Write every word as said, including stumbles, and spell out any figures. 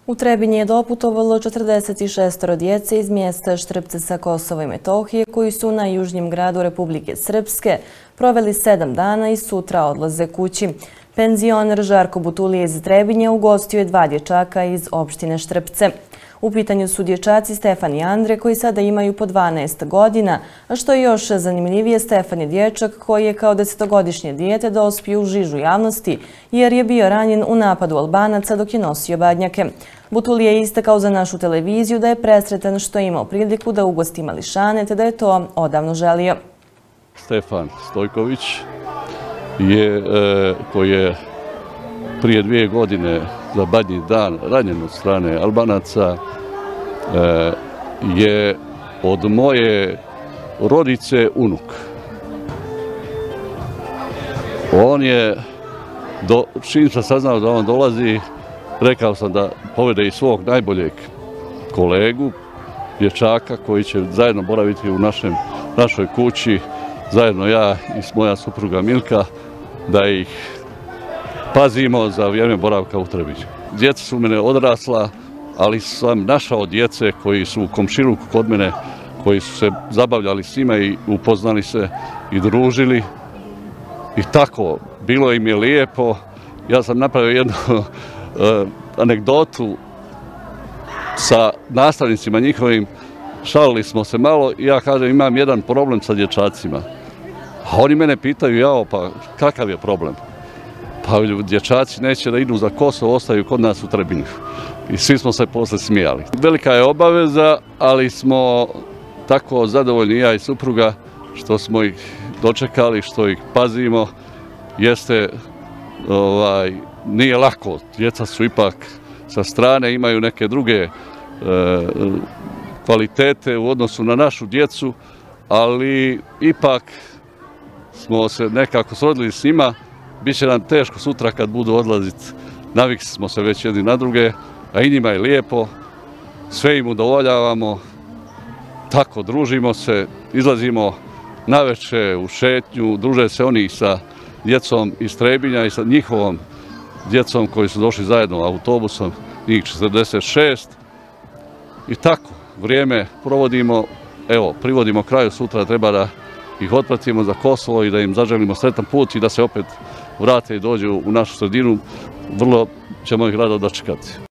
U Trebinje je doputovalo četrdeset šest djece iz mjesta Štrpce sa Kosova i Metohije koji su na južnjem gradu Republike Srpske proveli sedam dana i sutra odlaze kući. Penzioner Žarko Butulije iz Trebinja ugostio je dva dječaka iz opštine Štrpce. U pitanju su dječaci Stefan i Andre koji sada imaju po dvanaest godina, a što je još zanimljivije, Stefan je dječak koji je kao desetogodišnje dijete dospio u žižu javnosti jer je bio ranjen u napadu Albanaca dok je nosio badnjake. Butulije je istakao za našu televiziju da je presretan što je imao priliku da ugosti mališane te da je to odavno želio. Stefan Stojković je, e, koji je prije dvije godine za badnji dan ranjen od strane Albanaca, e, je od moje rodice unuk. On je, do, čim sam saznao da on dolazi, rekao sam da povede i svog najboljeg kolegu, dječaka koji će zajedno boraviti u našem, našoj kući, zajedno ja i moja supruga Milka, da ih pazimo za vrijeme boravka u Trebinju. Djeca su mene odrasla, ali sam našao djece koji su u komšiluku kod mene, koji su se zabavljali s njima i upoznali se i družili. I tako, bilo im je lijepo. Ja sam napravio jednu uh, anegdotu sa nastavnicima njihovim, šalili smo se malo i ja kažem imam jedan problem sa dječacima. A oni mene pitaju, jao, pa kakav je problem? Pa dječaci neće da idu za Kosovo, ostaju kod nas u Trebinju. I svi smo se posle smijali. Velika je obaveza, ali smo tako zadovoljni ja i supruga što smo ih dočekali, što ih pazimo. Jeste, ovaj, nije lako, djeca su ipak sa strane, imaju neke druge e, kvalitete u odnosu na našu djecu, ali ipak smo se nekako srodili s njima. Biće nam teško sutra kad budu odlaziti, navikli smo se već jedni na druge, a i njima je lijepo, sve im udovoljavamo, tako družimo se, izlazimo naveče u šetnju, druže se oni sa djecom iz Trebinja i sa njihovom djecom koji su došli zajedno autobusom, njih četrdeset šest. I tako, vrijeme provodimo, evo, privodimo kraju, sutra treba da ih otpratimo za Kosovo i da im zaželimo sretan put i da se opet vrate i dođu u našu sredinu. Vrlo ćemo ih rado dočekati.